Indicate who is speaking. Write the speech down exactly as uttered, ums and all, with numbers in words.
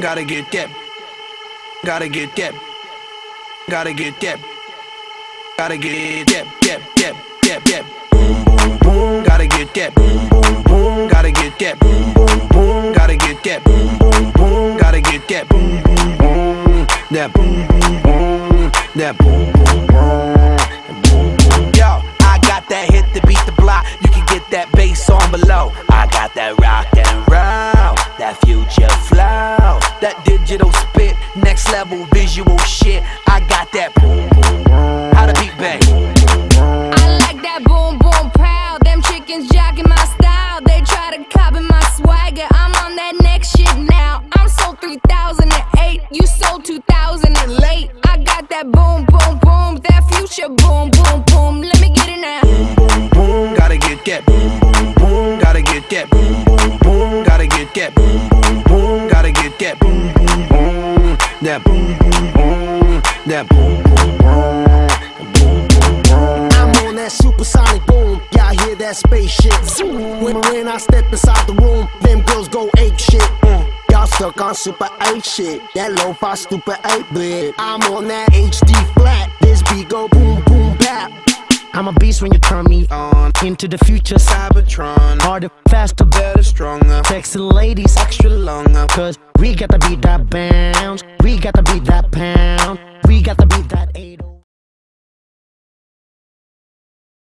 Speaker 1: Gotta get that. Gotta get that. Gotta get that. Gotta get that. That. That. That. That. Boom boom boom. Gotta get that. Boom boom boom. Gotta get that. Boom boom boom. Gotta get that. Boom boom boom. Gotta get that. Boom boom boom. That boom boom boom. That boom boom boom. Yo, I got that hit to beat the block. You can get that bass on below. I got that rock and roll, that future flow, that digital spit, next level visual shit. I got that boom boom boom. How the beat bang?
Speaker 2: I like that boom boom pow. Them chickens jocking my style. They try to copy my swagger. I'm on that next shit now. I'm sold three thousand eight. You sold two thousand late. I got that boom boom boom. That future boom boom boom. Let me get it now.
Speaker 1: Boom boom boom. Gotta get that. Boom boom boom. Gotta get that. Boom boom boom. Gotta get that. Boom boom boom. Gotta get that. Boom boom boom. That boom boom boom. That boom boom boom. Boom boom boom.
Speaker 3: I'm on that supersonic boom. Y'all hear that spaceship zoom. When, when I step inside the room, them girls go ape shit. Mm. Y'all stuck on super eight shit. That lo-fi stupid eight bit. I'm on that H D flat. This beat go boom boom bap. I'm a beast when you turn me on. Into the future,
Speaker 1: Cybertron.
Speaker 3: harder, faster,
Speaker 1: Better, stronger.
Speaker 3: sexy ladies,
Speaker 1: Extra longer.
Speaker 3: cause we got to beat that bounce. We got to beat that pound. We got to beat that eight oh.